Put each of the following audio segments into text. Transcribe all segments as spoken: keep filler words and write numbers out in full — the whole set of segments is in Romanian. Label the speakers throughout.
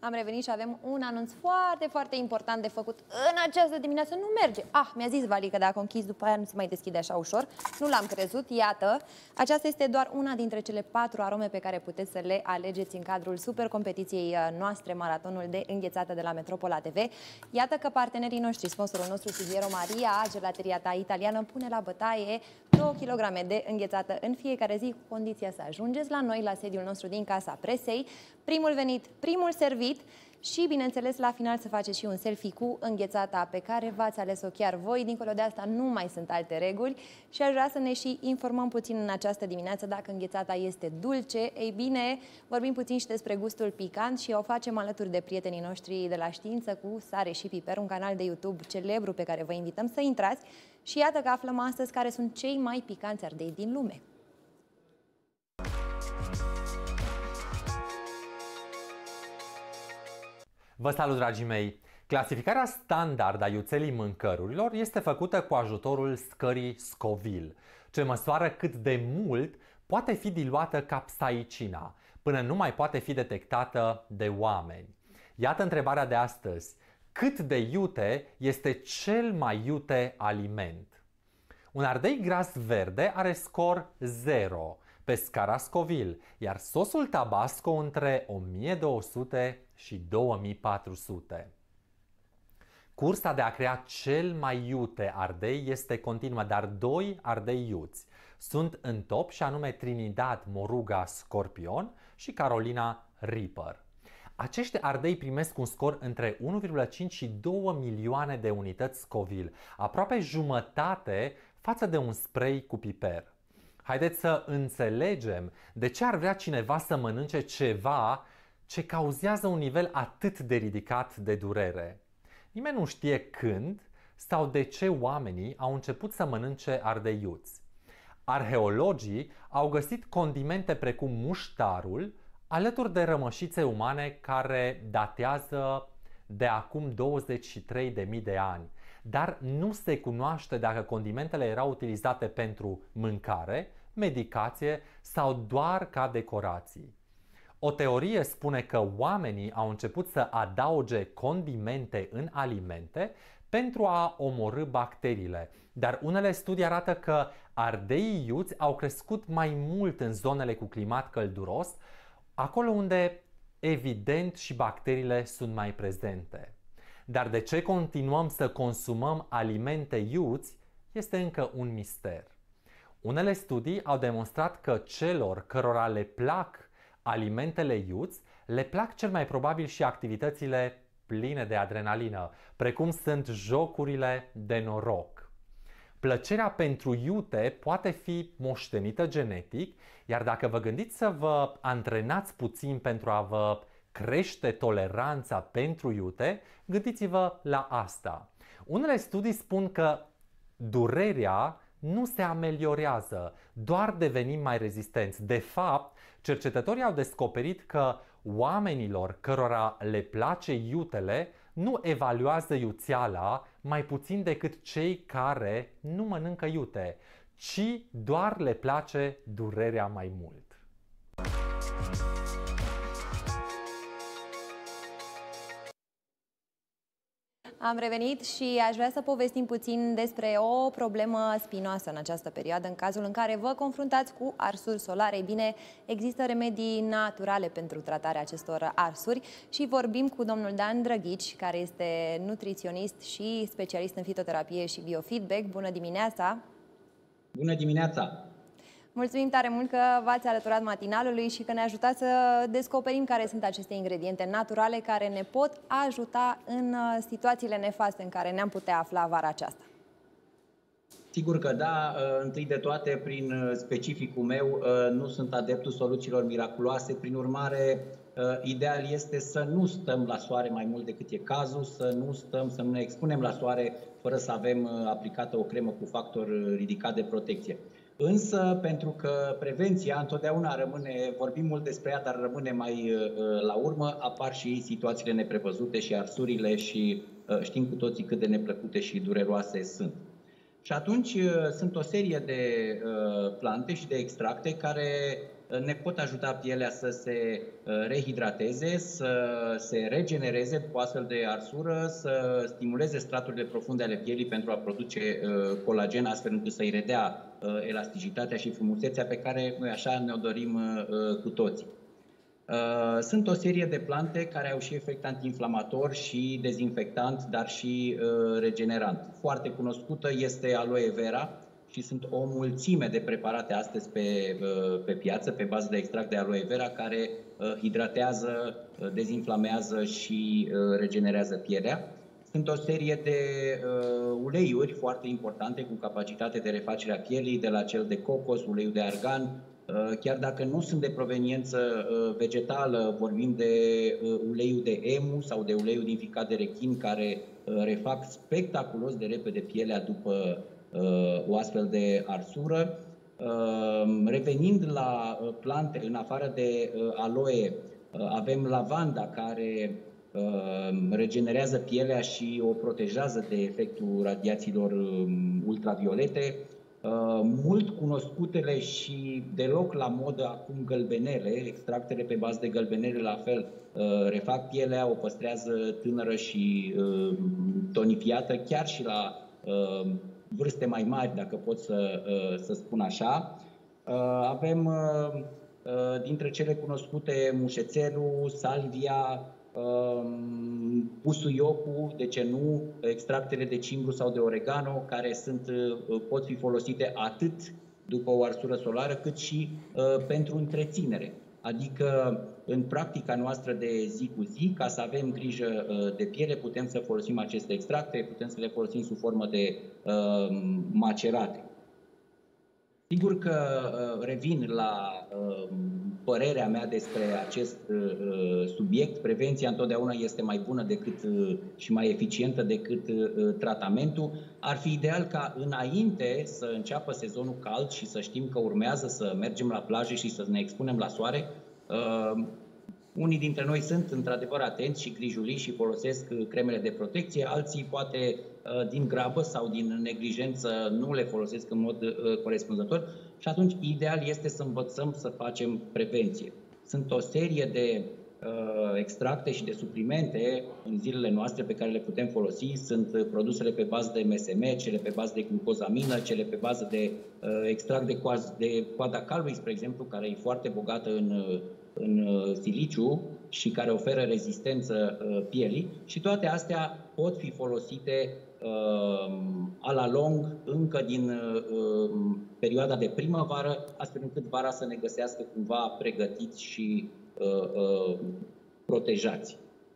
Speaker 1: Am revenit și avem un anunț foarte, foarte important de făcut în această dimineață. Nu merge. Ah, mi-a zis Vali că dacă o închizi după aia nu se mai deschide așa ușor. Nu l-am crezut. Iată, aceasta este doar una dintre cele patru arome pe care puteți să le alegeți în cadrul super competiției noastre, maratonul de înghețată de la Metropola T V. Iată că partenerii noștri, sponsorul nostru Sigiero Maria, gelateria ta italiană, pune la bătaie două kilograme de înghețată în fiecare zi, cu condiția să ajungeți la noi, la sediul nostru din Casa Presei. Primul venit, primul servit și, bineînțeles, la final să faceți și un selfie cu înghețata pe care v-ați ales-o chiar voi. Dincolo de asta nu mai sunt alte reguli și aș vrea să ne și informăm puțin în această dimineață dacă înghețata este dulce. Ei bine, vorbim puțin și despre gustul picant și o facem alături de prietenii noștri de la Știință cu Sare și Piper, un canal de YouTube celebru pe care vă invităm să intrați. Și iată că aflăm astăzi care sunt cei mai picanți ardei din lume.
Speaker 2: Vă salut, dragii mei! Clasificarea standard a iuțelii mâncărurilor este făcută cu ajutorul scării Scoville, ce măsoară cât de mult poate fi diluată capsaicina, până nu mai poate fi detectată de oameni. Iată întrebarea de astăzi. Cât de iute este cel mai iute aliment? Un ardei gras verde are scor zero pe scara Scoville, iar sosul Tabasco între o mie două sute și două mii patru sute. Cursa de a crea cel mai iute ardei este continuă, dar doi ardei iuți sunt în top, și anume Trinidad Moruga Scorpion și Carolina Reaper. Acești ardei primesc un scor între unu virgulă cinci și două milioane de unități Scoville, aproape jumătate față de un spray cu piper. Haideți să înțelegem de ce ar vrea cineva să mănânce ceva ce cauzează un nivel atât de ridicat de durere. Nimeni nu știe când sau de ce oamenii au început să mănânce ardei iuți. Arheologii au găsit condimente precum muștarul alături de rămășițe umane care datează de acum douăzeci și trei de mii de ani. Dar nu se cunoaște dacă condimentele erau utilizate pentru mâncare, medicație sau doar ca decorații. O teorie spune că oamenii au început să adauge condimente în alimente pentru a omorî bacteriile, dar unele studii arată că ardeii iuți au crescut mai mult în zonele cu climat călduros, acolo unde evident și bacteriile sunt mai prezente. Dar de ce continuăm să consumăm alimente iuți este încă un mister. Unele studii au demonstrat că celor cărora le plac alimentele iuți, le plac cel mai probabil și activitățile pline de adrenalină, precum sunt jocurile de noroc. Plăcerea pentru iute poate fi moștenită genetic, iar dacă vă gândiți să vă antrenați puțin pentru a vă crește toleranța pentru iute, gândiți-vă la asta. Unele studii spun că durerea nu se ameliorează, doar devenim mai rezistenți. De fapt, cercetătorii au descoperit că oamenilor cărora le place iutele nu evaluează iuțeala mai puțin decât cei care nu mănâncă iute, ci doar le place durerea mai mult.
Speaker 1: Am revenit și aș vrea să povestim puțin despre o problemă spinoasă în această perioadă, în cazul în care vă confruntați cu arsuri solare. Ei bine, există remedii naturale pentru tratarea acestor arsuri și vorbim cu domnul Dan Drăghici, care este nutriționist și specialist în fitoterapie și biofeedback. Bună dimineața!
Speaker 3: Bună dimineața!
Speaker 1: Mulțumim tare mult că v-ați alăturat matinalului și că ne ajutați să descoperim care sunt aceste ingrediente naturale care ne pot ajuta în situațiile nefaste în care ne-am putea afla vara aceasta.
Speaker 3: Sigur că da, întâi de toate, prin specificul meu, nu sunt adeptul soluțiilor miraculoase, prin urmare, ideal este să nu stăm la soare mai mult decât e cazul, să nu stăm, să nu ne expunem la soare fără să avem aplicată o cremă cu factor ridicat de protecție. Însă, pentru că prevenția întotdeauna rămâne, vorbim mult despre ea, dar rămâne mai la urmă, apar și situațiile neprevăzute și arsurile și știm cu toții cât de neplăcute și dureroase sunt. Și atunci sunt o serie de plante și de extracte care ne pot ajuta pielea să se rehidrateze, să se regenereze cu astfel de arsură, să stimuleze straturile profunde ale pielii pentru a produce colagen, astfel încât să-i redea elasticitatea și frumusețea pe care noi așa ne-o dorim cu toții. Sunt o serie de plante care au și efect antiinflamator și dezinfectant, dar și regenerant. Foarte cunoscută este aloe vera și sunt o mulțime de preparate astăzi pe, pe piață, pe bază de extract de aloe vera, care hidratează, dezinflamează și regenerează pielea. Sunt o serie de uleiuri foarte importante cu capacitate de refacere a pielii, de la cel de cocos, uleiul de argan. Chiar dacă nu sunt de proveniență vegetală, vorbim de uleiul de emu sau de uleiul din ficat de rechin, care refac spectaculos de repede pielea după o astfel de arsură. Revenind la plante, în afară de aloe, avem lavanda, care regenerează pielea și o protejează de efectul radiațiilor ultraviolete. Mult cunoscutele și deloc la modă acum gălbenele, extractele pe bază de gălbenele la fel refac pielea, o păstrează tânără și tonifiată, chiar și la vârste mai mari, dacă pot să, să spun așa. Avem dintre cele cunoscute mușețelul, salvia, pusuiocul, de ce nu, extractele de cimbru sau de oregano, care sunt, pot fi folosite atât după o arsură solară, cât și uh, pentru întreținere. Adică, în practica noastră de zi cu zi, ca să avem grijă uh, de piele, putem să folosim aceste extracte, putem să le folosim sub formă de uh, macerate. Sigur că uh, revin la uh, părerea mea despre acest uh, subiect. Prevenția întotdeauna este mai bună decât uh, și mai eficientă decât uh, tratamentul. Ar fi ideal ca înainte să înceapă sezonul cald și să știm că urmează să mergem la plajă și să ne expunem la soare, uh, unii dintre noi sunt într-adevăr atenți și grijuli și folosesc cremele de protecție, alții poate din grabă sau din neglijență nu le folosesc în mod corespunzător și atunci ideal este să învățăm să facem prevenție. Sunt o serie de uh, extracte și de suplimente în zilele noastre pe care le putem folosi. Sunt produsele pe bază de M S M, cele pe bază de glucozamină, cele pe bază de uh, extract de, coaz, de coada calului, spre exemplu, care e foarte bogată în în siliciu și care oferă rezistență pielii și toate astea pot fi folosite uh, a la lung încă din uh, perioada de primăvară, astfel încât vara să ne găsească cumva pregătiți și uh, uh, protejați.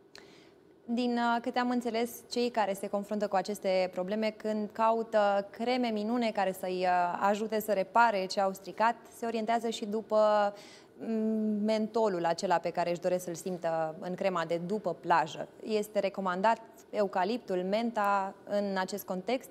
Speaker 1: Din câte am înțeles, cei care se confruntă cu aceste probleme, când caută creme minune care să-i ajute să repare ce au stricat, se orientează și după mentolul acela pe care își doresc să-l simtă în crema de după plajă. Este recomandat eucaliptul, menta în acest context?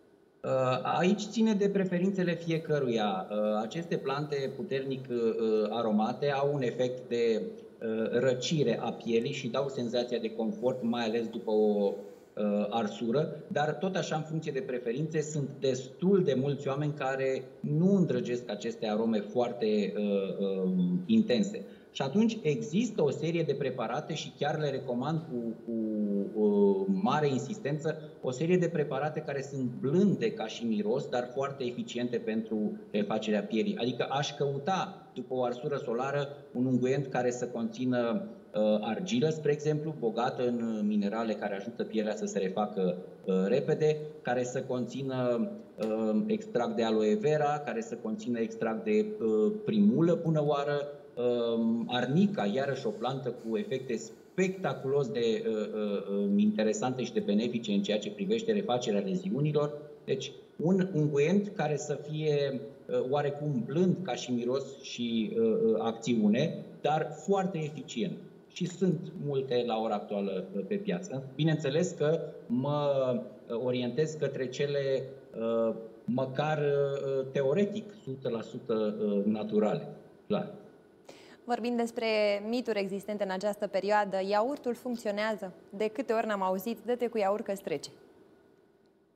Speaker 3: Aici ține de preferințele fiecăruia. Aceste plante puternic aromate au un efect de răcire a pielii și dau senzația de confort, mai ales după o arsură, dar tot așa, în funcție de preferințe, sunt destul de mulți oameni care nu îndrăgesc aceste arome foarte uh, uh, intense. Și atunci există o serie de preparate și chiar le recomand cu, cu uh, mare insistență, o serie de preparate care sunt blânde ca și miros, dar foarte eficiente pentru refacerea pielii. Adică aș căuta, după o arsură solară, un unguent care să conțină uh, argilă, spre exemplu, bogată în minerale care ajută pielea să se refacă uh, repede, care să conțină uh, extract de aloe vera, care să conțină extract de uh, primulă bună oară, arnica, iarăși o plantă cu efecte spectaculos de uh, uh, interesante și de benefice în ceea ce privește refacerea leziunilor. Deci un unguent care să fie uh, oarecum blând ca și miros și uh, acțiune, dar foarte eficient. Și sunt multe la ora actuală uh, pe piață. Bineînțeles că mă orientez către cele uh, măcar uh, teoretic o sută la sută uh, naturale, clar.
Speaker 1: Vorbind despre mituri existente în această perioadă, iaurtul funcționează? De câte ori n-am auzit, dă-te cu iaurt că-ți trece?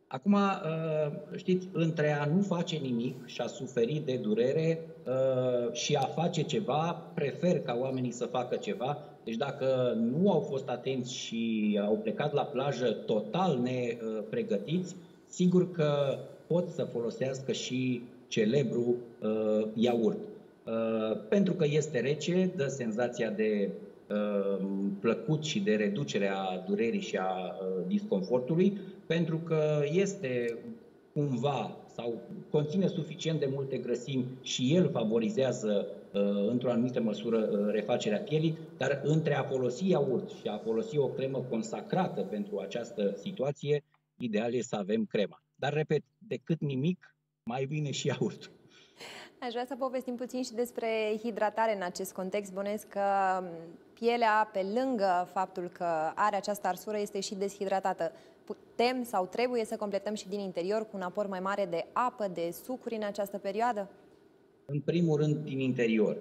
Speaker 3: Acum, știți, între a nu face nimic și a suferi de durere și a face ceva, prefer ca oamenii să facă ceva. Deci dacă nu au fost atenți și au plecat la plajă total nepregătiți, sigur că pot să folosească și celebru iaurt. Pentru că este rece, dă senzația de plăcut și de reducere a durerii și a disconfortului, pentru că este cumva sau conține suficient de multe grăsimi și el favorizează într-o anumită măsură refacerea pielii, dar între a folosi iaurt și a folosi o cremă consacrată pentru această situație, ideal e să avem crema. Dar, repet, decât nimic, mai bine și iaurtul.
Speaker 1: Aș vrea să povestim puțin și despre hidratare în acest context. Bănuiesc că pielea, pe lângă faptul că are această arsură, este și deshidratată. Putem sau trebuie să completăm și din interior cu un aport mai mare de apă, de sucuri în această perioadă?
Speaker 3: În primul rând, din interior.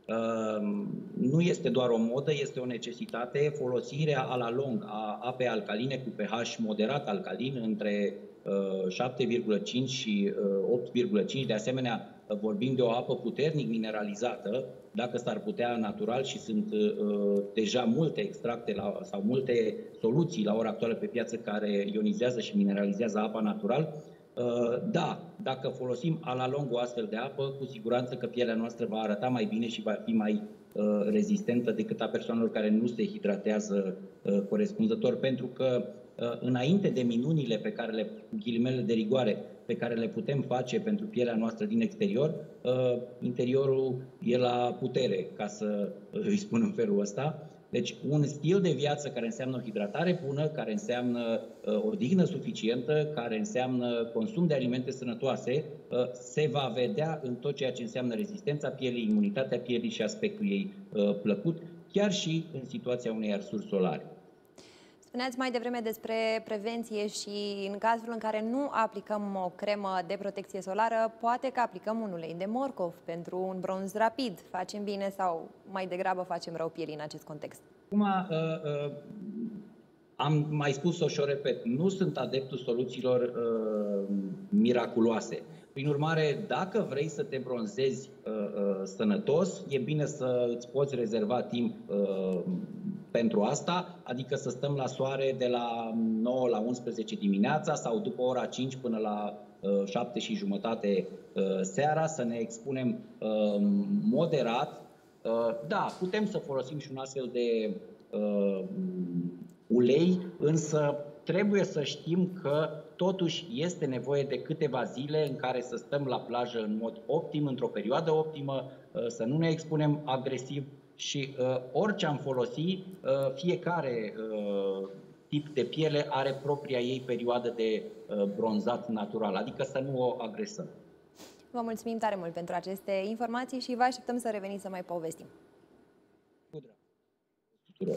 Speaker 3: Nu este doar o modă, este o necesitate. Folosirea a la lung a apei alcaline cu pH moderat alcalin între șapte virgulă cinci și opt virgulă cinci. De asemenea, vorbim de o apă puternic mineralizată, dacă s-ar putea natural, și sunt uh, deja multe extracte la, sau multe soluții la ora actuală pe piață care ionizează și mineralizează apa natural. Uh, da, dacă folosim a la lung o astfel de apă, cu siguranță că pielea noastră va arăta mai bine și va fi mai uh, rezistentă decât a persoanelor care nu se hidratează uh, corespunzător, pentru că uh, înainte de minunile pe care le, cu ghilimele de rigoare, pe care le putem face pentru pielea noastră din exterior, uh, interiorul e la putere, ca să îi spun în felul ăsta. Deci un stil de viață care înseamnă o hidratare bună, care înseamnă uh, o dignă suficientă, care înseamnă consum de alimente sănătoase, uh, se va vedea în tot ceea ce înseamnă rezistența pielii, imunitatea pielii și aspectul ei uh, plăcut, chiar și în situația unei arsuri solare.
Speaker 1: Spuneați mai devreme despre prevenție și în cazul în care nu aplicăm o cremă de protecție solară, poate că aplicăm un ulei de morcov pentru un bronz rapid. Facem bine sau mai degrabă facem rău pielii în acest context?
Speaker 3: Acum, uh, uh, am mai spus-o și o repet, nu sunt adeptul soluțiilor uh, miraculoase. Prin urmare, dacă vrei să te bronzezi uh, uh, sănătos, e bine să îți poți rezerva timp uh, pentru asta, adică să stăm la soare de la nouă la unsprezece dimineața sau după ora cinci până la uh, șapte și jumătate uh, seara, să ne expunem uh, moderat. Uh, da, putem să folosim și un astfel de uh, ulei, însă trebuie să știm că totuși este nevoie de câteva zile în care să stăm la plajă în mod optim, într-o perioadă optimă, uh, să nu ne expunem agresiv. Și uh, orice am folosit, uh, fiecare uh, tip de piele are propria ei perioadă de uh, bronzat natural, adică să nu o agresăm.
Speaker 1: Vă mulțumim tare mult pentru aceste informații și vă așteptăm să reveniți să mai povestim.
Speaker 3: Cu drag.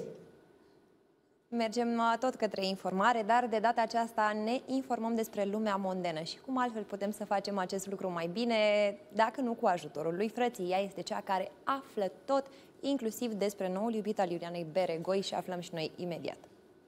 Speaker 1: Mergem tot către informare, dar de data aceasta ne informăm despre lumea mondenă și cum altfel putem să facem acest lucru mai bine, dacă nu cu ajutorul lui frății. Ea este cea care află tot, inclusiv despre noul iubit al Iulianei Beregoi, și aflăm și noi imediat.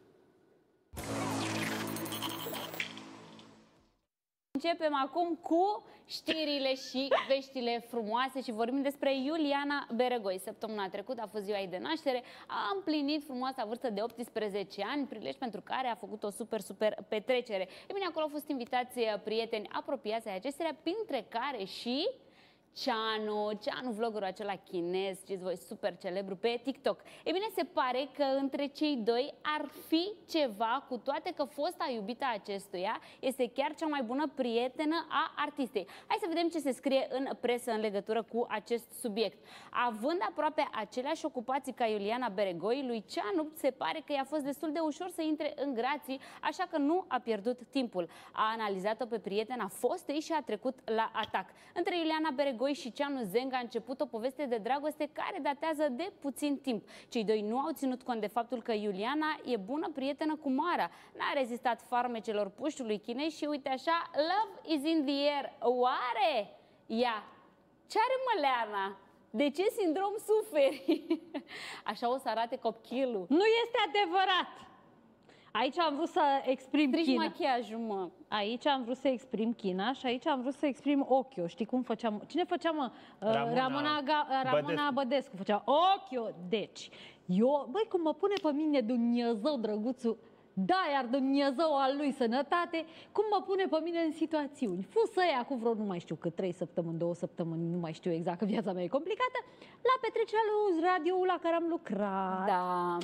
Speaker 4: Începem acum cu știrile și veștile frumoase și vorbim despre Iuliana Beregoi. Săptămâna trecută a fost ziua ei de naștere, a împlinit frumoasa vârstă de optsprezece ani, prilej pentru care a făcut o super, super petrecere. E bine, acolo au fost invitați prieteni apropiați ai acestea, printre care și Ceanu, Ceanu, vloggerul acela chinez, știți voi, super celebru pe TikTok. E bine, se pare că între cei doi ar fi ceva, cu toate că fosta iubită a acestuia este chiar cea mai bună prietenă a artistei. Hai să vedem ce se scrie în presă în legătură cu acest subiect. Având aproape aceleași ocupații ca Iuliana Beregoi, lui Ceanu se pare că i-a fost destul de ușor să intre în grații, așa că nu a pierdut timpul. A analizat-o pe prietena fostei și a trecut la atac. Între Iuliana Beregoi și Ceanu Zeng a început o poveste de dragoste care datează de puțin timp. Cei doi nu au ținut cont de faptul că Iuliana e bună prietenă cu Mara. N-a rezistat farmecelor puștului chinez și uite așa, love is in the air. Oare? Ia, ce are Măleana? De ce sindrom suferi? Așa o să arate copchilul.
Speaker 5: Nu este adevărat! Aici am vrut să exprim
Speaker 4: Strici
Speaker 5: China.
Speaker 4: machiajul, mă.
Speaker 5: Aici am vrut să exprim China și aici am vrut să exprim Ochio. Știi cum făceam? Cine făcea, mă?
Speaker 6: Ramona,
Speaker 5: Ramona, Ga- Ramona Bădescu. Bădescu făcea Ochio. Deci, eu, băi, cum mă pune pe mine Dumnezeu, drăguțul, da, iar Dumnezeu al lui sănătate, cum mă pune pe mine în situațiuni. Fusă ea cu vreo, nu mai știu cât, trei săptămâni, două săptămâni, nu mai știu exact, că viața mea e complicată, la petrecerea lui radio la care am lucrat.
Speaker 4: Da.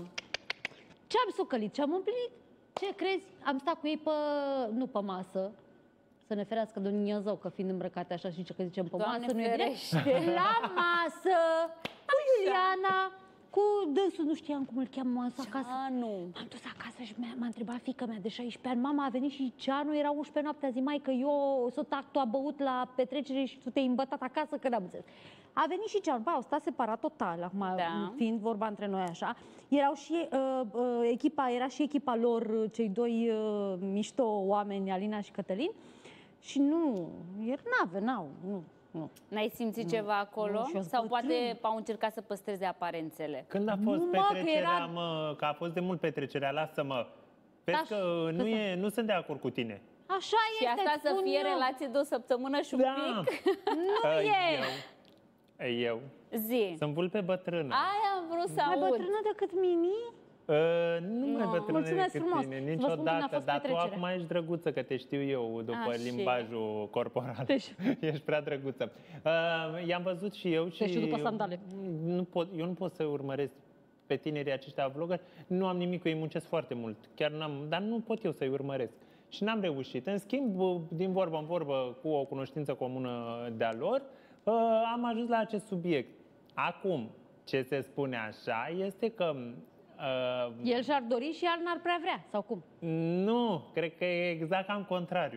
Speaker 5: Ce-am sucălit, ce-am împlinit? Ce crezi? Am stat cu ei pe, nu pe masă, să ne ferească Dumnezeu, că fiind îmbrăcate așa și ce că zicem pe
Speaker 4: Doamne
Speaker 5: masă, nu e
Speaker 4: ferește.
Speaker 5: drept. La masă, cu Iuliana, cu dânsul, nu știam cum îl cheamă, m-am dus acasă.
Speaker 4: Ceanu.
Speaker 5: M-am dus acasă și m-a întrebat fiica mea de șaisprezece ani, mama a venit și Ceanu, era unsprezece noaptea, zi mai că eu sunt actul a băut la petrecere și tu te-ai îmbătat acasă, că n-am înțeles. A venit și Ceanu, bă, au stat separat total, acum
Speaker 4: Da.
Speaker 5: fiind vorba între noi așa. Erau și uh, uh, echipa, era și echipa lor, cei doi uh, mișto oameni, Alina și Cătălin, și nu, el n-au, nu, nu.
Speaker 4: N-ai simțit ceva acolo?
Speaker 5: Nu, și-o
Speaker 4: Sau
Speaker 5: zbătrân.
Speaker 4: poate au încercat să păstreze aparențele?
Speaker 6: Când a fost
Speaker 5: Nu, mă, că
Speaker 6: petrecerea,
Speaker 5: era-
Speaker 6: mă, că a fost de mult petrecerea, lasă-mă. Vezi
Speaker 5: Așa,
Speaker 6: că nu,
Speaker 5: că
Speaker 6: e, nu sunt de acord cu tine.
Speaker 5: Așa
Speaker 4: Și
Speaker 5: este,
Speaker 4: asta să
Speaker 5: spun
Speaker 4: fie
Speaker 5: eu.
Speaker 4: relație de o săptămână și un
Speaker 6: Da.
Speaker 4: pic?
Speaker 5: Nu
Speaker 6: Uh,
Speaker 5: e!
Speaker 6: Eu, eu
Speaker 4: Zi.
Speaker 6: sunt vulpe bătrână.
Speaker 4: Aia am vrut să
Speaker 5: Mai
Speaker 4: aud.
Speaker 5: bătrână decât Mini?
Speaker 6: Uh, nu mai
Speaker 4: No.
Speaker 6: bătrână
Speaker 5: Mulțumesc
Speaker 6: decât
Speaker 5: frumos.
Speaker 6: tine,
Speaker 5: Să vă spun când a
Speaker 6: niciodată.
Speaker 5: fost
Speaker 6: Dar tu
Speaker 5: petrecerea.
Speaker 6: acum ești drăguță, că te știu eu după
Speaker 4: Așa.
Speaker 6: limbajul corporal.
Speaker 5: Deci-
Speaker 6: Ești prea drăguță. Uh, i-am văzut și eu și...
Speaker 5: Te știu după sandale.
Speaker 6: Nu pot, eu nu pot să urmăresc pe tinerii aceștia vloggeri. Nu am nimic cu ei, muncesc foarte mult. Chiar n-am, dar nu pot eu să-i urmăresc. Și n-am reușit. În schimb, din vorbă în vorbă, cu o cunoștință comună de-a lor, uh, am ajuns la acest subiect. Acum, ce se spune așa este că uh,
Speaker 5: El și-ar dori și el n-ar prea vrea, sau cum?
Speaker 6: nu, cred că e exact cam contrariu.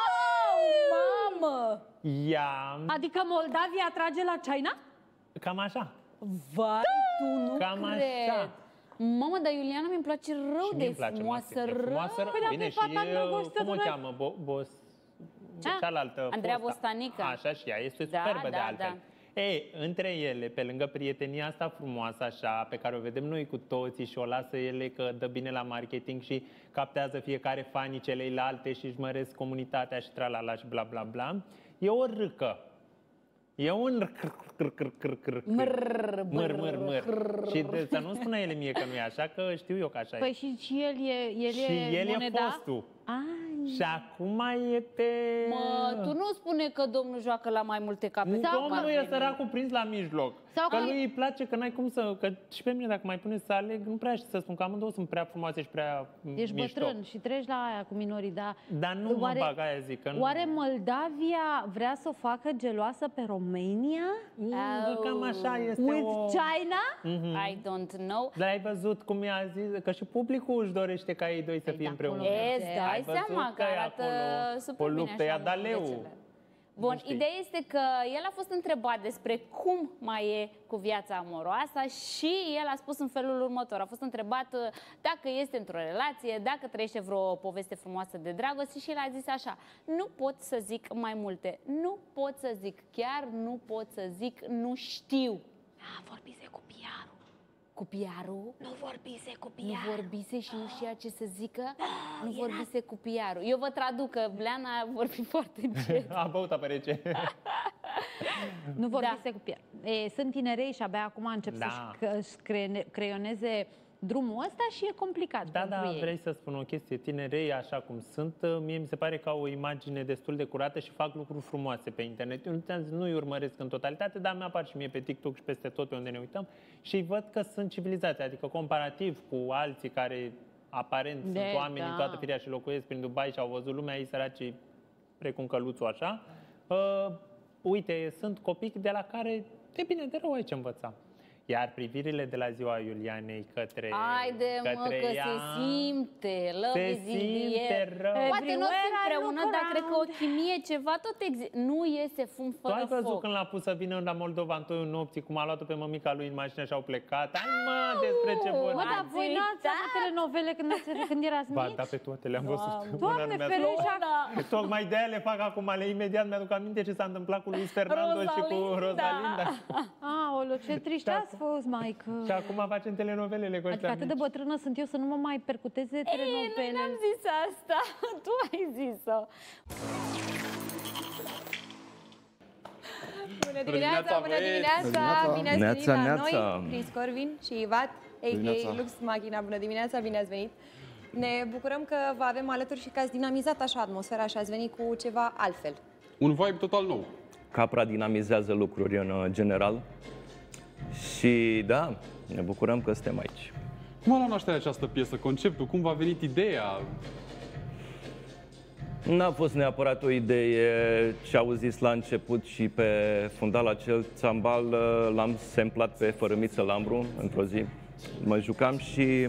Speaker 4: Mamă!
Speaker 6: Ea,
Speaker 5: Adică Moldavia trage la China?
Speaker 6: cam așa.
Speaker 4: Vai, tu nu
Speaker 6: Cam
Speaker 4: cred.
Speaker 6: așa.
Speaker 4: Mamă, dar Iuliana mi-mi place rău
Speaker 6: Și
Speaker 4: de
Speaker 6: mie îmi place
Speaker 4: frumoasă,
Speaker 6: Maxim, e
Speaker 4: rău.
Speaker 6: frumoasă,
Speaker 5: Păi, dar
Speaker 6: bine,
Speaker 5: pe
Speaker 6: și
Speaker 5: fata
Speaker 6: e,
Speaker 5: îndrăgostită
Speaker 6: cum o
Speaker 5: de-
Speaker 6: cheamă? Bo, bos,
Speaker 5: Ah.
Speaker 6: cealaltă
Speaker 4: Andreea
Speaker 6: fosta.
Speaker 4: Bostanică.
Speaker 6: Așa, și ea este
Speaker 4: Da,
Speaker 6: superbă de
Speaker 4: da,
Speaker 6: altfel. Ei, între ele, pe lângă prietenia asta frumoasă așa, pe care o vedem noi cu toții și o lasă ele că dă bine la marketing și captează fiecare fanii celeilalte și își măresc comunitatea și tralala și bla bla bla, e o râcă. E un măr, măr, măr. Și de, să nu spună ele mie că nu e așa, că știu eu că așa
Speaker 5: Păi
Speaker 6: e.
Speaker 5: și, și el e, el
Speaker 6: Și
Speaker 5: e
Speaker 6: el e
Speaker 5: moneda?
Speaker 6: fostul.
Speaker 5: Ai.
Speaker 6: Și acum e pe...
Speaker 4: Mă, tu nu spune că domnul joacă la mai multe capete.
Speaker 6: Domnul e săracul prins la mijloc.
Speaker 5: Sau
Speaker 6: Că
Speaker 5: că-
Speaker 6: lui îi place, că n-ai cum să... Că și pe mine, dacă mai pune să aleg, nu prea știu să spun, că amândouă sunt prea frumoase și prea
Speaker 5: Ești
Speaker 6: mișto.
Speaker 5: bătrân și treci la aia cu minorii, dar...
Speaker 6: Dar nu
Speaker 5: Oare-
Speaker 6: mă bag, aia zic, că nu...
Speaker 5: Oare Moldavia vrea să o facă geloasă pe România?
Speaker 6: Mm, cam așa este
Speaker 5: With
Speaker 6: o...
Speaker 5: China?
Speaker 4: I don't know.
Speaker 6: Dar ai văzut cum i-a zis? Că și publicul își dorește ca ei doi să
Speaker 5: Păi
Speaker 6: fie
Speaker 5: de
Speaker 6: împreună.
Speaker 5: acolo
Speaker 4: E,
Speaker 5: Ai
Speaker 4: îți dai
Speaker 6: văzut
Speaker 4: seama că
Speaker 6: că e
Speaker 4: arată
Speaker 6: acolo
Speaker 4: super
Speaker 6: o
Speaker 4: bine
Speaker 6: luptă,
Speaker 4: așa
Speaker 6: i-a dat leu.
Speaker 4: mândrulețele. Bun,
Speaker 6: știi.
Speaker 4: ideea este că el a fost întrebat despre cum mai e cu viața amoroasă și el a spus în felul următor. A fost întrebat uh, dacă este într-o relație, dacă trăiește vreo poveste frumoasă de dragoste și el a zis așa: nu pot să zic mai multe, nu pot să zic, chiar nu pot să zic, nu știu.
Speaker 5: A, vorbise cu piarul.
Speaker 4: Cu piarul?
Speaker 5: Nu vorbise cu
Speaker 4: Nu
Speaker 5: piarul.
Speaker 4: vorbise și nu știa ce să zică? Nu vorbise cu piarul. Eu vă traduc că Bleana a vorbit foarte încet.
Speaker 6: A băut apă rece.
Speaker 5: Nu vorbise cu piarul. E, sunt tinerei și abia acum încep
Speaker 6: Da.
Speaker 5: să-și să crene- creioneze drumul ăsta și e complicat
Speaker 6: Da,
Speaker 5: pentru
Speaker 6: da,
Speaker 5: ei.
Speaker 6: vrei să spun o chestie. Tinerei, așa cum sunt, mie mi se pare că au o imagine destul de curată și fac lucruri frumoase pe internet. Eu nu ți-am zis, nu-i urmăresc în totalitate, dar mi-apar și mie pe TikTok și peste tot pe unde ne uităm și văd că sunt civilizați, adică comparativ cu alții care aparent
Speaker 5: De,
Speaker 6: sunt oameni
Speaker 5: da.
Speaker 6: în toată firea și locuiesc prin Dubai și au văzut lumea, ei săraci precum căluțul așa. Uh, uite, sunt copii de la care, de bine, de rău ai ce învăța. Iar privirile de la ziua Iulianei către,
Speaker 4: Haide, mă,
Speaker 6: către
Speaker 4: că
Speaker 6: ea,
Speaker 4: se simte, love
Speaker 6: se
Speaker 4: is in the
Speaker 6: simte
Speaker 4: air.
Speaker 6: rău.
Speaker 4: Poate nu
Speaker 5: Everywhere
Speaker 4: sunt
Speaker 5: I
Speaker 4: împreună,
Speaker 5: look
Speaker 4: dar cred că o
Speaker 5: around.
Speaker 4: chimie, ceva tot există. Nu iese fum
Speaker 6: Tu
Speaker 4: fără
Speaker 6: ai văzut
Speaker 4: foc.
Speaker 6: când l-a pus să vină la Moldova în toiul nopții, cum a luat-o pe mămica lui în mașină și au plecat? Hai mă, despre ce
Speaker 5: Mă,
Speaker 6: vorbim?
Speaker 5: dar voi
Speaker 4: Ați
Speaker 5: n-ați avut
Speaker 4: uitat?
Speaker 5: telenovele când, ați, când erați
Speaker 6: Ba,
Speaker 5: mici?
Speaker 6: da, pe toate le-am văzut.
Speaker 5: Doamne
Speaker 6: Una nu mi-a
Speaker 5: ferește!
Speaker 6: spus. Tocmai de aia le fac acum, le imediat mi-aduc aminte ce s-a întâmplat cu Luis Fernando și cu
Speaker 4: Rosalinda.
Speaker 6: Rosalinda.
Speaker 5: Aoleu, ce triștea
Speaker 6: Da,
Speaker 5: fost, maică?
Speaker 6: Și acum facem telenovelele cu
Speaker 5: Adică atât de bătrână sunt eu să nu mă mai percuteze telenovelele.
Speaker 4: Ei, n-am zis asta. Tu ai zis-o.
Speaker 1: Bună dimineața, bună dimineața! Bine ați venit la noi, Chris Corvin și Ivat, a k a. Lux Machina. Bună dimineața, bine ați venit! Ne bucurăm că vă avem alături și că ați dinamizat așa atmosfera și ați venit cu ceva altfel.
Speaker 7: Un vibe total nou.
Speaker 8: Capra dinamizează lucruri în general și da, ne bucurăm că suntem aici.
Speaker 7: Cum a luat nașterea această piesă, conceptul, cum v-a venit ideea?
Speaker 8: N-a fost neapărat o idee ce au zis la început și pe fundal acel țambal l-am samplat pe Fărâmiță Lambru într-o zi. Mă jucam și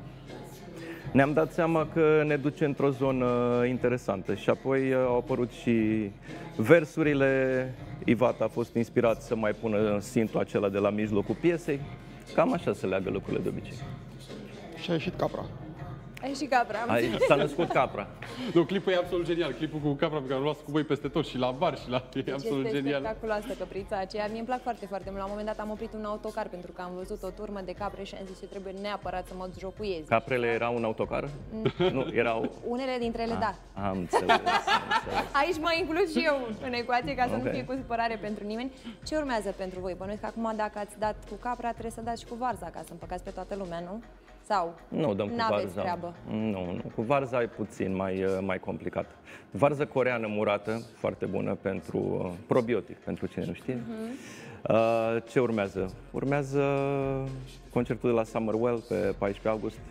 Speaker 8: ne-am dat seama că ne duce într-o zonă interesantă și apoi au apărut și versurile. Ivat a fost inspirat să mai pună sintul acela de la mijlocul piesei. Cam așa se leagă lucrurile de obicei.
Speaker 9: Și a ieșit Capra.
Speaker 1: A ieșit Capra.
Speaker 8: S-a născut Capra.
Speaker 7: Nu, clipul e absolut genial. Clipul cu Capra pe care l-a luat cu voi peste tot și la bar și la... E
Speaker 1: deci
Speaker 7: absolut
Speaker 1: este
Speaker 7: genial.
Speaker 1: spectaculoasă căprița aceea. Mie îmi plac foarte, foarte mult. La un moment dat am oprit un autocar pentru că am văzut o turmă de capre și am zis că trebuie neapărat să mă jocuiez.
Speaker 8: Caprele erau un autocar? Mm. Nu, erau...
Speaker 1: Unele dintre ele,
Speaker 8: ah,
Speaker 1: da.
Speaker 8: Am înțeles, am înțeles.
Speaker 1: Aici mă includ și eu în ecuație ca să
Speaker 8: okay.
Speaker 1: nu fie cu supărare pentru nimeni. Ce urmează pentru voi? Bănuiesc că acum dacă ați dat cu Capra trebuie să dați și cu Varza ca să împăcați pe toată lumea, nu? Sau
Speaker 8: nu dăm cu Varza. Treabă? Nu, nu, cu Varza e puțin mai, mai complicat. Varză coreană murată, foarte bună pentru probiotic, pentru cine nu știe. Uh-huh. Ce urmează? Urmează concertul de la Summerwell pe paisprezece august,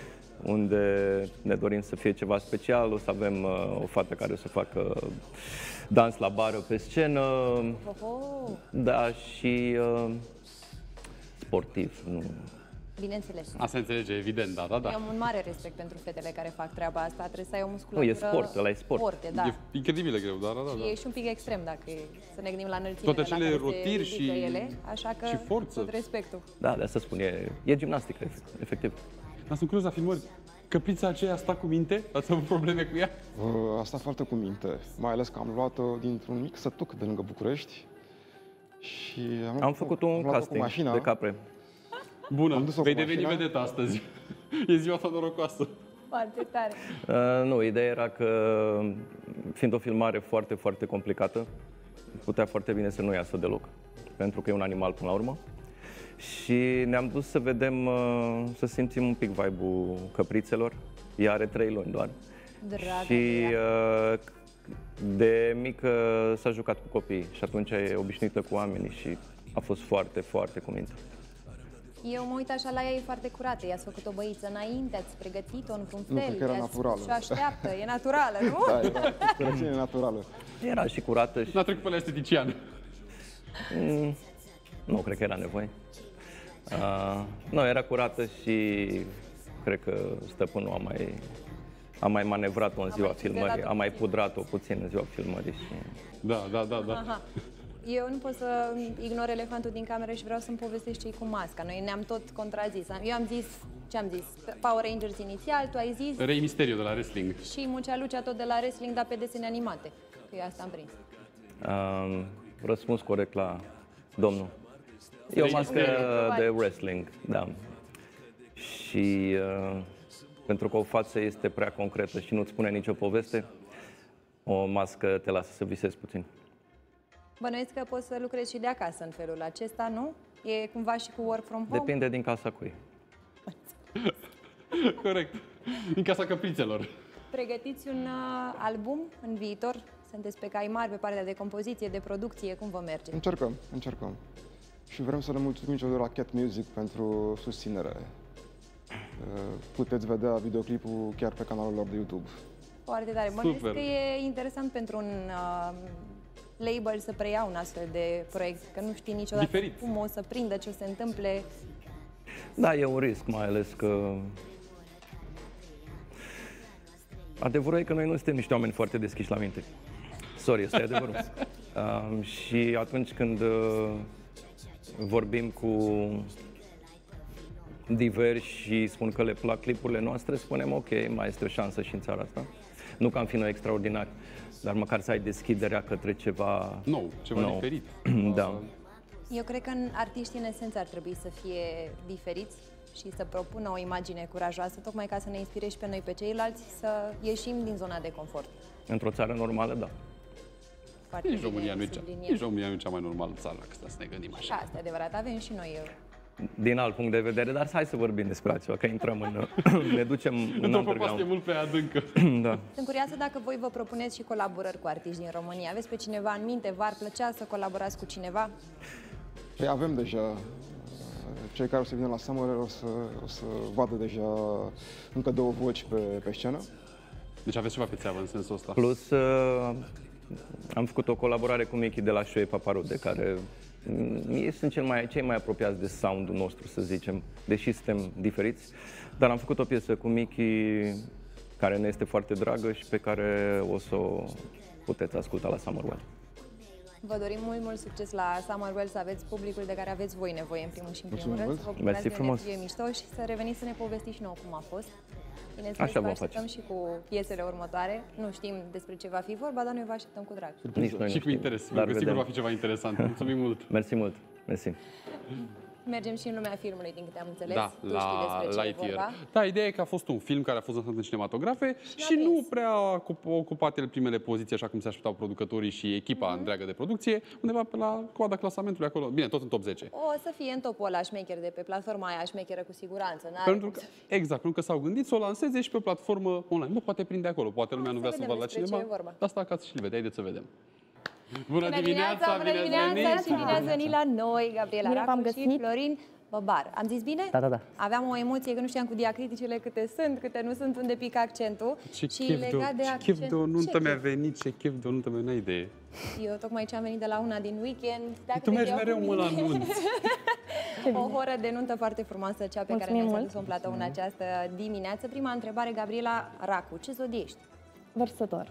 Speaker 8: unde ne dorim să fie ceva special. O să avem o fată care o să facă dans la bară pe scenă.
Speaker 1: Oh.
Speaker 8: Da, și uh, sportiv. Nu.
Speaker 1: Bineînțeles.
Speaker 7: Asta înțelege, evident, da, da, da.
Speaker 1: Eu am un mare respect pentru fetele care fac treaba asta. Trebuie să ai o musculatură...
Speaker 8: Nu, e sport, ăla e sport.
Speaker 1: Sporte, da.
Speaker 7: E incredibil de greu, da, da, da.
Speaker 1: Și e și un pic extrem dacă e, să ne gândim la înălțimea
Speaker 7: toate acele rotiri și,
Speaker 1: ele, așa că
Speaker 7: și forță.
Speaker 1: tot respectul.
Speaker 8: Da, de asta spun, e, e gimnastică, efectiv.
Speaker 7: Dar sunt curios la filmări. Căprița aceea sta cu minte? Ați avut probleme cu ea?
Speaker 9: A stat foarte cu minte, mai ales că am luat-o dintr-un mic sătuc de lângă București. Și am,
Speaker 8: am făcut un casting mașina, de capre.
Speaker 7: Bună, vei deveni vedetă astăzi. E ziua ta norocoasă.
Speaker 1: Foarte tare.
Speaker 8: Uh, nu, ideea era că, fiind o filmare foarte, foarte complicată, putea foarte bine să nu iasă deloc, pentru că e un animal până la urmă. Și ne-am dus să vedem, uh, să simțim un pic vibe-ul căprițelor. Ea are trei luni doar.
Speaker 1: Dragă
Speaker 8: și uh, de mică s-a jucat cu copiii și atunci e obișnuită cu oamenii și a fost foarte, foarte cu minte.
Speaker 1: Eu mă uit așa la ea, e foarte curată. I-ați făcut o băiță înainte, ați pregătit-o într-un fel.
Speaker 9: Nu, cred că era naturală.
Speaker 1: Și așteaptă, e naturală, nu?
Speaker 9: Da, era curățenie naturală.
Speaker 8: Era și curată. Și...
Speaker 7: N-a trecut pe la estetician.
Speaker 8: Mm, nu, cred că era nevoie. Uh, nu, era curată și cred că stăpânul a mai, a mai manevrat-o în ziua filmării. A mai pudrat-o puțin în ziua filmării. Și...
Speaker 7: Da, da, da, da.
Speaker 1: Aha. Eu nu pot să ignor elefantul din cameră și vreau să-mi povestești ce-i cu masca. Noi ne-am tot contrazis. Eu am zis, ce am zis? Power Rangers inițial, tu ai zis...
Speaker 7: Rey Mysterio de la wrestling.
Speaker 1: Și Mucea Lucea tot de la wrestling, dar pe desene animate. Că eu asta am prins.
Speaker 8: Um, răspuns corect la domnul. E o mască de wrestling, da. Și uh, pentru că o față este prea concretă și nu-ți spune nicio poveste, o mască te lasă să visezi puțin.
Speaker 1: Bănuiesc că poți să lucrezi și de acasă în felul acesta, nu? E cumva și cu work from home?
Speaker 8: Depinde din casa cui.
Speaker 7: Corect. Din casa căprițelor.
Speaker 1: Pregătiți un uh, album în viitor? Sunteți pe cai mari pe partea de compoziție, de producție, cum vă merge?
Speaker 9: Încercăm, încercăm. Și vrem să le mulțumim celor de la Cat Music pentru susținere. Puteți vedea videoclipul chiar pe canalul lor de YouTube.
Speaker 1: Foarte tare. Bănuiesc că e interesant pentru un uh, label să preia un astfel de proiect, că nu știi niciodată
Speaker 7: diferit.
Speaker 1: Cum o să prindă, ce o să se întâmple.
Speaker 8: Da, e un risc, mai ales că... Adevărul e că noi nu suntem niște oameni foarte deschiși la minte. Sorry, ăsta e adevărul. uh, și atunci când uh, vorbim cu diversi și spun că le plac clipurile noastre, spunem ok, mai este o șansă și în țara asta. Nu că am fi noi extraordinari, dar măcar să ai deschiderea către ceva
Speaker 7: nou, ceva
Speaker 8: nou.
Speaker 7: diferit.
Speaker 8: Da.
Speaker 1: Eu cred că în artiștii, în esență, ar trebui să fie diferiți și să propună o imagine curajoasă, tocmai ca să ne inspire și pe noi, pe ceilalți, să ieșim din zona de confort.
Speaker 8: Într-o țară normală, da.
Speaker 7: Foarte nici România nu e cea, nici România nu e cea mai normală țară, să ne gândim așa.
Speaker 1: Asta e adevărat, avem și noi
Speaker 8: din alt punct de vedere, dar hai să vorbim despre altceva, că intrăm în... ne ducem în
Speaker 7: într-o propastie mult prea adâncă.
Speaker 8: Da.
Speaker 1: Sunt curioasă dacă voi vă propuneți și colaborări cu artiști din România. Aveți pe cineva în minte? V-ar plăcea să colaborați cu cineva?
Speaker 9: Păi avem deja. Cei care o să vină la Summer o să, o să vadă deja încă două voci pe, pe scenă.
Speaker 7: Deci aveți ceva pe țeavă în sensul ăsta.
Speaker 8: Plus, uh, am făcut o colaborare cu Michi de la Shoei Paparude, care ei sunt cei mai, cei mai apropiați de sound-ul nostru, să zicem, deși suntem diferiți. Dar am făcut o piesă cu Michi care ne este foarte dragă și pe care o să o puteți asculta la Summerwell.
Speaker 1: Vă dorim mult, mult succes la Summerwell, să aveți publicul de care aveți voi nevoie în primul și în primul rând. Să vă bucurați de o energie mișto și să reveniți să ne povestiți și nouă cum a fost. Bineînțeles, vă așteptăm și cu piesele următoare. Nu știm despre ce va fi vorba, dar noi vă așteptăm cu drag.
Speaker 8: Nici noi
Speaker 7: și cu interes, că sigur va fi ceva interesant. Mulțumim mult!
Speaker 8: Mersi mult! Mersi!
Speaker 1: Mergem și în lumea filmului, din câte am înțeles.
Speaker 7: Da,
Speaker 1: tu
Speaker 7: la
Speaker 1: știi despre
Speaker 7: Lightyear. Da, ideea e că a fost un film care a fost lansat în cinematografe și, și nu prea a ocupat el primele poziții, așa cum se așteptau producătorii și echipa mm-hmm. întreagă de producție, undeva pe la coada clasamentului acolo. Bine, tot în top zece.
Speaker 1: O să fie în topul ăla șmecher de pe platforma aia șmecheră cu siguranță.
Speaker 7: Pentru că, exact, pentru că s-au gândit să o lanseze și pe o platformă online. Nu poate prinde acolo, poate lumea nu vrea să vadă la cinema. Asta acasă și-l vede, haideți să vedem.
Speaker 1: Bună, bună dimineața, bună dimineața și bine ați venit la noi, Gabriela Racu și Florin Băbar. Am zis bine?
Speaker 10: Da, da, da.
Speaker 1: Aveam o emoție că nu știam cu diacriticile câte sunt, câte nu sunt, unde pică accentul.
Speaker 7: Ce
Speaker 1: și
Speaker 7: chef
Speaker 1: legat de,
Speaker 7: de,
Speaker 1: accent...
Speaker 7: ce chef de o nuntă mi-a venit, ce chef de o nuntă mi-a venit, idee.
Speaker 1: Eu tocmai ce am venit de la una din weekend. Dacă
Speaker 7: tu mergi mereu mă la nunți.
Speaker 1: O horă de nuntă foarte frumoasă, cea pe Mulțumim care ne-ați adus-o în platou în această dimineață. Prima întrebare, Gabriela Racu, ce zodie ești?
Speaker 10: Vărsător.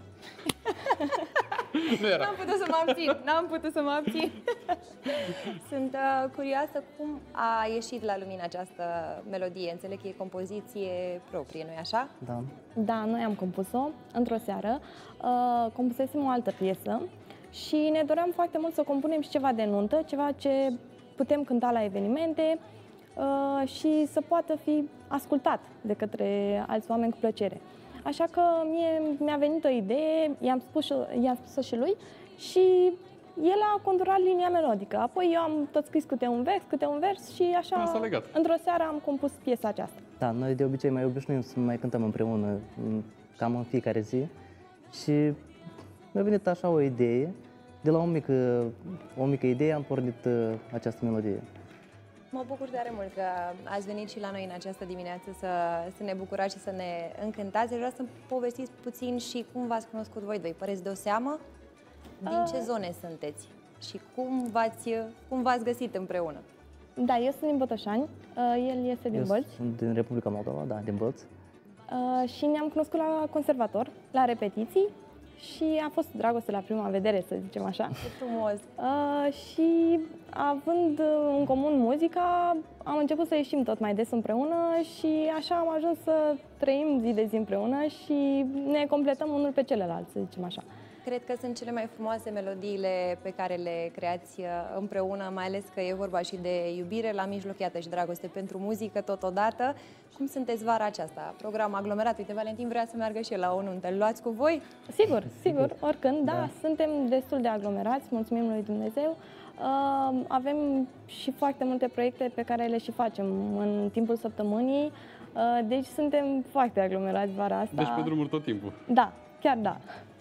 Speaker 1: N-am putut să mă abțin, n-am putut să mă abțin. Sunt uh, curioasă cum a ieșit la lumină această melodie. Înțeleg că e compoziție proprie, nu-i așa?
Speaker 10: Da. Da, noi am compus-o într-o seară. Uh, compusesem o altă piesă și ne doream foarte mult să compunem și ceva de nuntă, ceva ce putem cânta la evenimente uh, și să poată fi ascultat de către alți oameni cu plăcere. Așa că mie mi-a venit o idee, i-am spus, i-am spus și lui și el a conturat linia melodică. Apoi eu am tot scris câte un vers, câte un vers și așa, într-o seară am compus piesa aceasta. Da, noi de obicei mai obișnuim să mai cântăm împreună, cam în fiecare zi. Și mi-a venit așa o idee, de la o mică, o mică idee am pornit această melodie.
Speaker 1: Mă bucur tare mult că ați venit și la noi în această dimineață să, să ne bucurați și să ne încântați. Vreau să povestiți puțin și cum v-ați cunoscut voi doi. Păreți de o seamă? Din uh... ce zone sunteți? Și cum v-ați cum v-ați găsit împreună?
Speaker 10: Da, eu sunt din Botoșani, el este din eu Bălți. Sunt din Republica Moldova, da, din Bălți. Uh, și ne-am cunoscut la conservator, la repetiții. Și a fost dragoste la prima vedere, să zicem așa.
Speaker 1: Ce frumos!
Speaker 10: Uh, și având în comun muzica, am început să ieșim tot mai des împreună și așa am ajuns să trăim zi de zi împreună și ne completăm unul pe celălalt, să zicem așa.
Speaker 1: Cred că sunt cele mai frumoase melodiile pe care le creați împreună, mai ales că e vorba și de iubire la mijloc, iată, și dragoste pentru muzică totodată. Cum sunteți vara aceasta? Program aglomerat. Uite, Valentin vrea să meargă și el la o nuntă. Îl luați cu voi?
Speaker 10: Sigur, sigur, oricând. Da, da, suntem destul de aglomerați, mulțumim lui Dumnezeu. Uh, avem și foarte multe proiecte pe care le și facem în timpul săptămânii. Uh, deci suntem foarte aglomerați vara asta.
Speaker 7: Deci pe drumuri tot timpul.
Speaker 10: Da, chiar da.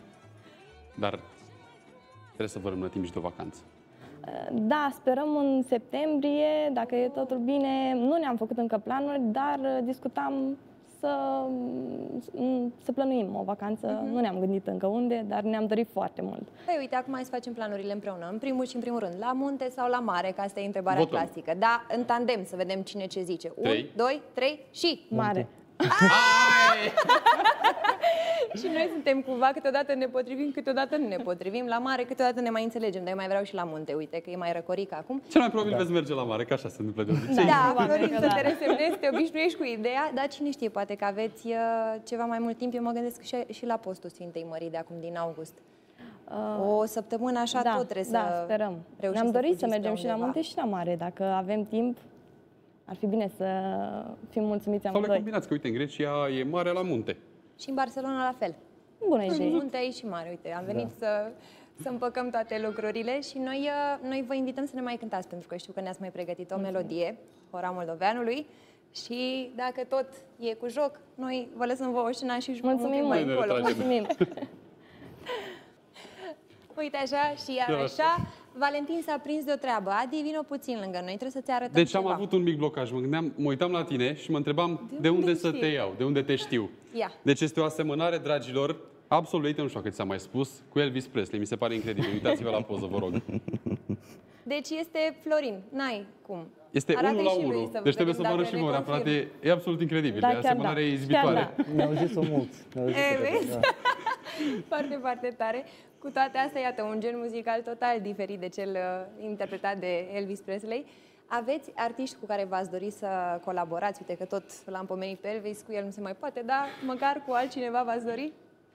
Speaker 7: Dar trebuie să vă rămânetim și de o vacanță.
Speaker 10: Da, sperăm în septembrie, dacă e totul bine. Nu ne-am făcut încă planuri, dar discutam să, să plănuim o vacanță. Uh-huh. Nu ne-am gândit încă unde, dar ne-am dorit foarte mult.
Speaker 1: Păi uite, acum hai să facem planurile împreună. În primul și în primul rând, la munte sau la mare, că asta e întrebarea Votăm. clasică. Da, în tandem, să vedem cine ce zice. Un, doi, trei și...
Speaker 10: Mare.
Speaker 1: Și noi suntem cumva, câteodată ne potrivim, câteodată nu ne potrivim. La mare câteodată ne mai înțelegem, dar eu mai vreau și la munte, uite, că e mai răcoric acum.
Speaker 7: Cel mai probabil da. veți merge la mare, că așa se întâmplă de obicei.
Speaker 1: Da, da, Florin, să te resemnezi, te obișnuiești cu ideea, dar cine știe, poate că aveți uh, ceva mai mult timp. Eu mă gândesc și, și la postul Sfintei Mării de acum din august. O săptămână așa
Speaker 10: da,
Speaker 1: tot trebuie
Speaker 10: da,
Speaker 1: să
Speaker 10: sperăm.
Speaker 1: reușim
Speaker 10: Ne-am
Speaker 1: să
Speaker 10: dorit să
Speaker 1: fugiți
Speaker 10: mergem
Speaker 1: pe
Speaker 10: și la
Speaker 1: undeva.
Speaker 10: munte și la mare. Dacă avem timp, ar fi bine să fim mulțumiți
Speaker 7: Sau le
Speaker 10: amândoi.
Speaker 7: combinați, că uite, în Grecia e mare la munte.
Speaker 1: Și în Barcelona la fel.
Speaker 10: Bună
Speaker 1: Și
Speaker 10: idee.
Speaker 1: munte aici și mare, uite, am venit
Speaker 10: Da.
Speaker 1: să, să împăcăm toate lucrurile și noi, uh, noi vă invităm să ne mai cântați, pentru că știu că ne-ați mai pregătit o melodie, Hora Moldoveanului, și dacă tot e cu joc, noi vă lăsăm vouă scena și jucăm un
Speaker 10: Mulțumim
Speaker 1: pic mai
Speaker 10: mult.
Speaker 1: încolo.
Speaker 10: Mulțumim.
Speaker 1: Uite așa și iar așa, Valentin s-a prins de o treabă. Adi, vino puțin lângă noi, trebuie să ți arătăm
Speaker 7: Deci
Speaker 1: ceva.
Speaker 7: am avut un mic blocaj. Mă gândeam, mă uitam la tine și mă întrebam de, de unde, unde să te iau, de unde te știu.
Speaker 1: Ia.
Speaker 7: Deci este o asemănare, dragilor, absolut, nu știu cât ți-am mai spus, cu Elvis Presley. Mi se pare incredibil. Uitați-vă la poză, vă rog.
Speaker 1: Deci este Florin, n-ai cum.
Speaker 7: Este
Speaker 1: Arată-i
Speaker 7: unul la
Speaker 1: și lui
Speaker 7: unul.
Speaker 1: să
Speaker 7: Deci trebuie să
Speaker 1: vedem
Speaker 7: vă arăt
Speaker 1: dacă
Speaker 7: și
Speaker 1: ne
Speaker 7: mă,
Speaker 1: confirmă.
Speaker 7: frate, e absolut incredibil.
Speaker 10: Da,
Speaker 7: e
Speaker 10: chiar
Speaker 7: asemănare
Speaker 10: da.
Speaker 7: izbitoare.
Speaker 10: Chiar
Speaker 11: Mi-au zis-o mulți. Mi-au zis-o
Speaker 1: E,
Speaker 11: pe
Speaker 1: vezi?
Speaker 11: toți, da.
Speaker 1: Foarte, foarte tare. Cu toate astea, iată, un gen muzical total diferit de cel uh, interpretat de Elvis Presley. Aveți artiști cu care v-ați dori să colaborați? Uite că tot l-am pomenit pe Elvis, cu el nu se mai poate, dar măcar cu altcineva v-ați dori?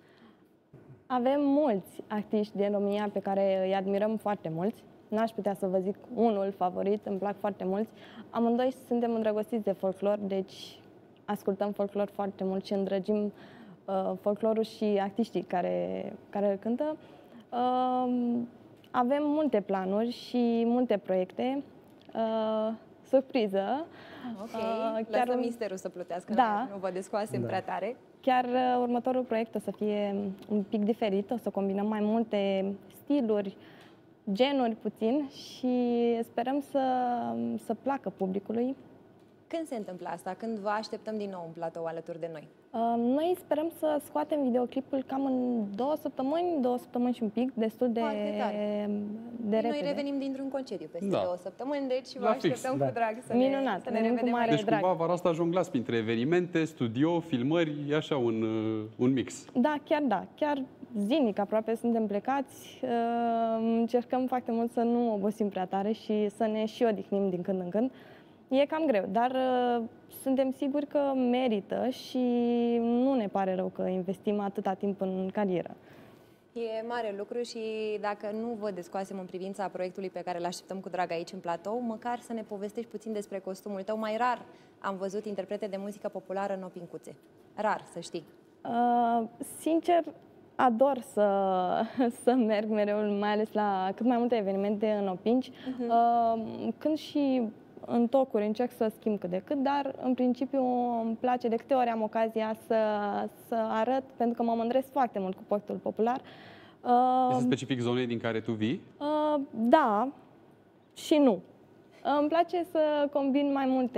Speaker 10: Avem mulți artiști din România pe care îi admirăm foarte mulți. N-aș putea să vă zic unul favorit, îmi plac foarte mulți. Amândoi suntem îndrăgostiți de folclor, deci ascultăm folclor foarte mult și îndrăgim uh, folclorul și artiștii care, care îl cântă. Uh, avem multe planuri și multe proiecte. Uh, surpriză!
Speaker 1: Ok,
Speaker 10: Uh,
Speaker 1: chiar
Speaker 10: un-
Speaker 1: misterul să plutească,
Speaker 10: Da.
Speaker 1: nu vă descoasem
Speaker 11: Da.
Speaker 1: prea tare.
Speaker 10: Chiar uh, următorul proiect o să fie un pic diferit, o să combinăm mai multe stiluri, genuri puțin și sperăm să, să placă publicului.
Speaker 1: Când se întâmplă asta? Când vă așteptăm din nou în platou alături de noi?
Speaker 10: Uh, Noi sperăm să scoatem videoclipul cam în două săptămâni, două săptămâni și un pic, destul de,
Speaker 1: Foarte tare.
Speaker 10: de repede.
Speaker 1: Noi revenim dintr-un concediu peste
Speaker 7: Da.
Speaker 1: două săptămâni, deci vă
Speaker 7: La fix.
Speaker 1: așteptăm
Speaker 11: Da.
Speaker 1: cu drag să
Speaker 10: Minunat,
Speaker 1: ne, să ne
Speaker 10: venim cu
Speaker 1: revedem
Speaker 10: mare
Speaker 1: aici.
Speaker 7: Deci
Speaker 10: drag.
Speaker 7: cumva vara asta jonglați printre evenimente, studio, filmări, e așa un, uh, un mix.
Speaker 10: Da, chiar da, chiar zilnic aproape suntem plecați. Uh, Încercăm foarte mult să nu obosim prea tare și să ne și odihnim din când în când. E cam greu, dar uh, suntem siguri că merită și nu ne pare rău că investim atâta timp în carieră.
Speaker 1: E mare lucru și dacă nu vă descoasem în privința proiectului pe care îl așteptăm cu drag aici în platou, măcar să ne povestești puțin despre costumul tău. Mai rar am văzut interprete de muzică populară în opincuțe. Rar, să știi.
Speaker 10: Uh, sincer, ador să, să merg mereu, mai ales la cât mai multe evenimente în opinci. Uh-huh. Uh, când și în tocuri încerc să schimb cât de cât, dar în principiu îmi place de câte ori am ocazia să, să arăt, pentru că mă mândresc foarte mult cu poctul popular. Uh,
Speaker 7: Este specific zonei din care tu vii?
Speaker 10: Uh, da și nu. Îmi place să combin mai multe,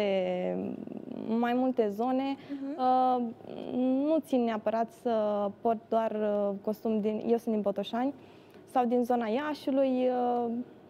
Speaker 10: mai multe zone. Uh-huh. Uh, nu țin neapărat să port doar uh, costum din... Eu sunt din Botoșani sau din zona Iașiului. Uh,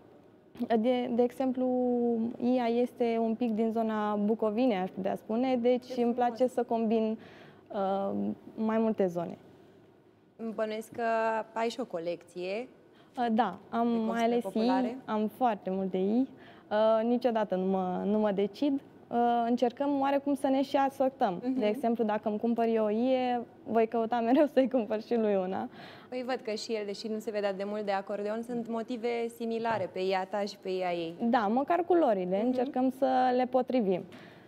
Speaker 10: de, de exemplu, Ia este un pic din zona Bucovine, aș putea spune, deci îmi place să combin uh, mai multe zone.
Speaker 1: Îmi bănuiesc că ai și o colecție.
Speaker 10: Uh, Da, am
Speaker 1: De
Speaker 10: mai ales
Speaker 1: populare?
Speaker 10: ei, am foarte multe ei. Uh, niciodată nu mă, nu mă decid. Uh, încercăm oarecum să ne și asortăm.
Speaker 1: Mhm.
Speaker 10: De exemplu, dacă îmi cumpăr eu o ie, voi căuta mereu să-i cumpăr și lui una.
Speaker 1: Păi văd că și el, deși nu se vedea de mult de acordeon, sunt motive similare pe ea ta și pe ea ei.
Speaker 10: Da, măcar culorile,
Speaker 1: Mhm.
Speaker 10: încercăm să le potrivim.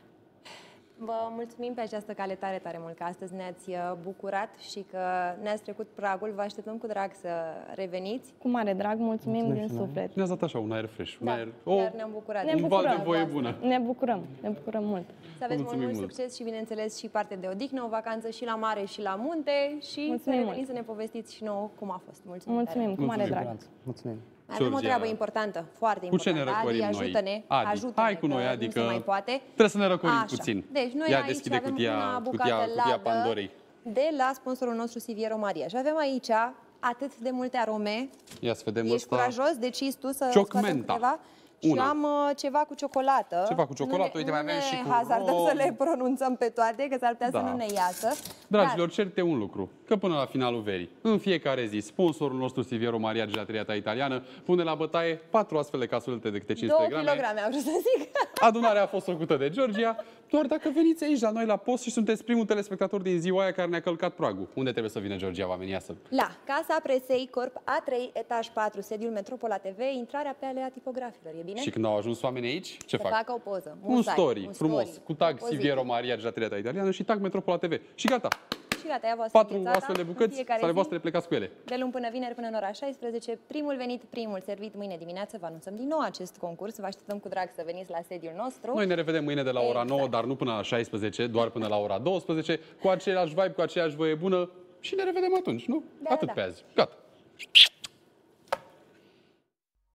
Speaker 1: Vă mulțumim pe această cale tare, tare mult că astăzi ne-ați uh, bucurat și că ne-ați trecut pragul. Vă așteptăm cu drag să reveniți.
Speaker 10: Cu mare drag, mulțumim,
Speaker 11: Mulțumim
Speaker 10: din
Speaker 11: și noi.
Speaker 10: suflet.
Speaker 7: Ne-ați dat așa un aer fresh, un
Speaker 1: Da,
Speaker 7: aer...
Speaker 1: chiar ne-am bucurat.
Speaker 10: Ne
Speaker 7: un val de
Speaker 10: bucurăm.
Speaker 7: voie bună.
Speaker 10: Ne bucurăm, ne bucurăm mult.
Speaker 1: Să aveți mult,
Speaker 7: Mulțumim
Speaker 1: mult
Speaker 7: mult.
Speaker 1: succes și, bineînțeles, și parte de odihnă, o vacanță și la mare și la munte și
Speaker 10: Mulțumim
Speaker 1: să reveniți
Speaker 10: mult.
Speaker 1: să ne povestiți și nouă cum a fost. Mulțumim,
Speaker 10: Mulțumim, cu mare
Speaker 7: Mulțumim.
Speaker 10: drag.
Speaker 11: Mulțumim.
Speaker 1: Mai avem o
Speaker 7: Georgia.
Speaker 1: treabă importantă, foarte
Speaker 7: Cu ce ne
Speaker 1: importantă.
Speaker 7: răcorim
Speaker 1: Adi,
Speaker 7: noi?
Speaker 1: ajută-ne,
Speaker 7: Adi,
Speaker 1: ajută-ne,
Speaker 7: hai cu noi,
Speaker 1: că
Speaker 7: adică
Speaker 1: nu se mai poate.
Speaker 7: Trebuie să ne răcorim
Speaker 1: Așa.
Speaker 7: puțin.
Speaker 1: Deci noi
Speaker 7: Ia
Speaker 1: aici
Speaker 7: deschide
Speaker 1: avem
Speaker 7: cutia,
Speaker 1: una
Speaker 7: cutia,
Speaker 1: bucată
Speaker 7: cutia
Speaker 1: ladă
Speaker 7: Pandorei.
Speaker 1: de la sponsorul nostru Siviero Maria. Și avem aici atât de multe arome.
Speaker 7: Ia să vedem
Speaker 1: Ești
Speaker 7: ăsta.
Speaker 1: curajos, decizi tu să
Speaker 7: Ciocmenta.
Speaker 1: scoatem câteva. Și
Speaker 7: Una.
Speaker 1: am uh, ceva cu ciocolată.
Speaker 7: Ceva cu ciocolată,
Speaker 1: Nu ne-
Speaker 7: uite, mai
Speaker 1: nu
Speaker 7: avem
Speaker 1: ne
Speaker 7: și cu
Speaker 1: hazardăm
Speaker 7: rom.
Speaker 1: să le pronunțăm pe toate, că s-ar putea
Speaker 7: Da.
Speaker 1: să nu ne iasă.
Speaker 7: Dragilor, certe un lucru, că până la finalul verii, în fiecare zi, sponsorul nostru Siviero Maria Gelateria ta italiană pune la bătaie patru astfel de casulete de câte cinci sute
Speaker 1: Două
Speaker 7: grame.
Speaker 1: kilograme, am vrut să zic.
Speaker 7: Adunarea a fost făcută de Georgia. doar dacă veniți aici la noi la post și sunteți primul telespectator din ziua aia care ne-a călcat pragul. Unde trebuie să vină Georgia, oamenii? Ia să...
Speaker 1: La Casa Presei, Corp A trei, etaj patru, sediul Metropola T V, intrarea pe alea tipografilor, e bine?
Speaker 7: Și când au ajuns oamenii aici, ce
Speaker 1: să
Speaker 7: fac?
Speaker 1: facă o poză.
Speaker 7: Un
Speaker 1: site,
Speaker 7: story,
Speaker 1: un
Speaker 7: frumos,
Speaker 1: story,
Speaker 7: cu tag
Speaker 1: pozitiv.
Speaker 7: Siviero Maria, Gelatria Italiană și tag Metropola T V. Și gata.
Speaker 1: Și gata, ea voastră
Speaker 7: Patru
Speaker 1: înghețata,
Speaker 7: astfel de
Speaker 1: în
Speaker 7: bucăți,
Speaker 1: fiecare
Speaker 7: sale
Speaker 1: zi,
Speaker 7: voastre plecați cu ele.
Speaker 1: de luni până vineri, până în ora șaisprezece. Primul venit, primul servit mâine dimineață. Vă anunțăm din nou acest concurs. Vă așteptăm cu drag să veniți la sediul nostru.
Speaker 7: Noi ne revedem mâine de la ora
Speaker 1: Exact.
Speaker 7: nouă, dar nu până la șaisprezece, doar până la ora douăsprezece, cu același vibe, cu aceeași voie bună și ne revedem atunci, nu?
Speaker 1: Da,
Speaker 7: Atât
Speaker 1: da.
Speaker 7: pe azi. Gata.